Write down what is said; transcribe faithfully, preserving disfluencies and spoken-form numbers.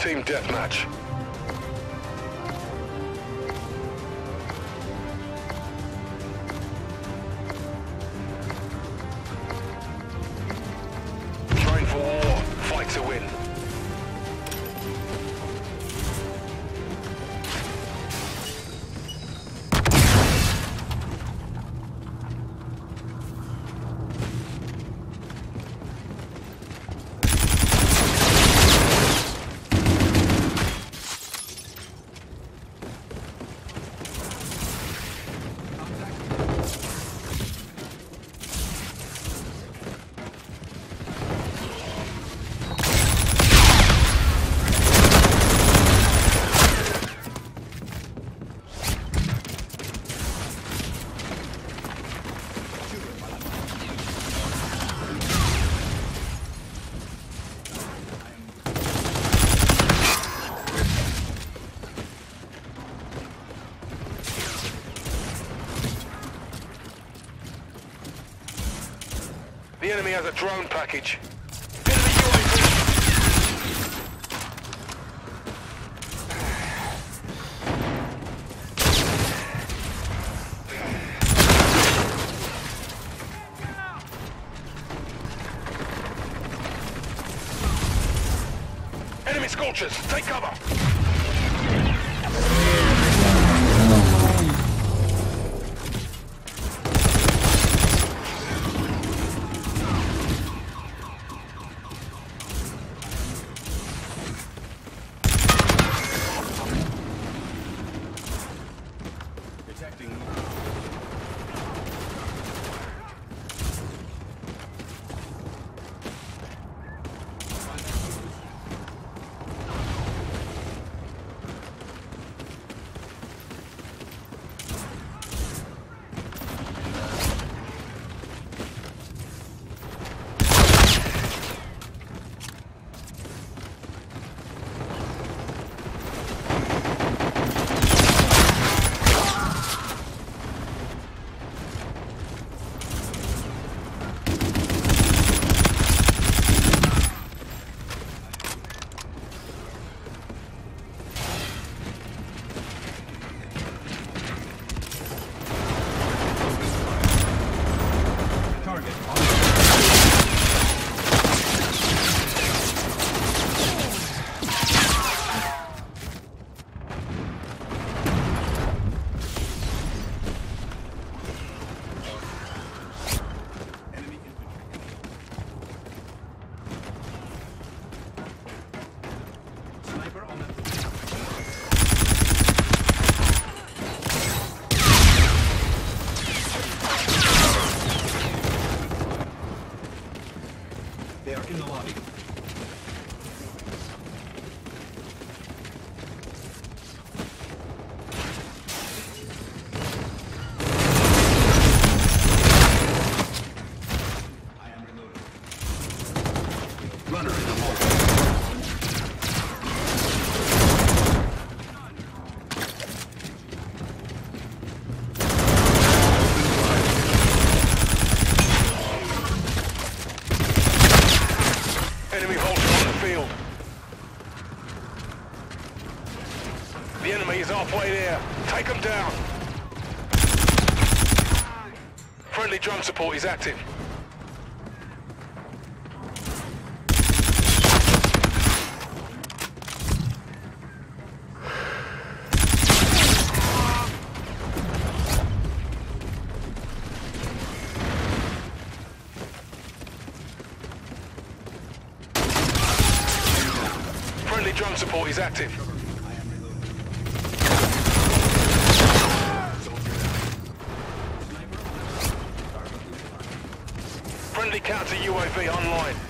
Team Deathmatch. Train for war, fight to win. The enemy has a drone package. Enemy U A V! Enemy scorchers, take cover! They are in the lobby. I am reloading. Runner in the hole. Enemy holster on the field. The enemy is halfway there. Take them down. Friendly drone support is active. Friendly drone support is active. I am reloading. Friendly counter U A V online.